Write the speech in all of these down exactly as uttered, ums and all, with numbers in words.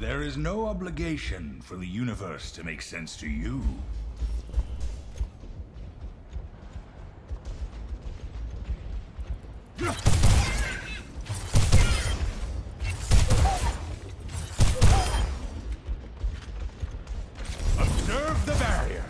There is no obligation for the universe to make sense to you. Observe the barrier.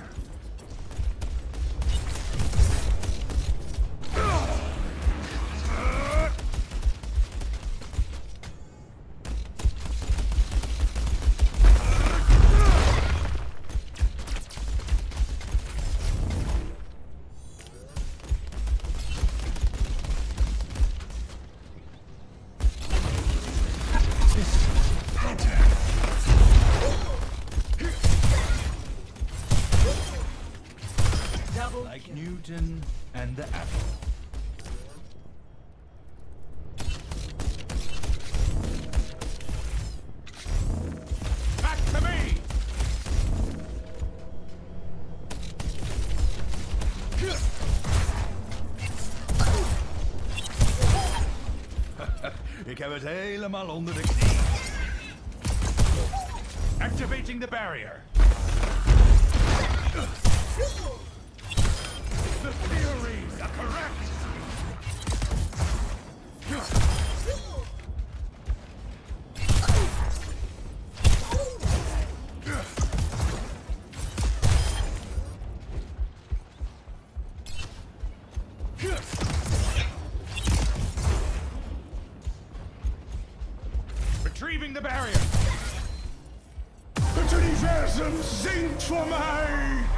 Like Newton and the apple. Back to me! Ik heb het helemaal onder de knie. Activating the barrier. The theories are correct! Retrieving the barrier! Het universum zingt voor mij!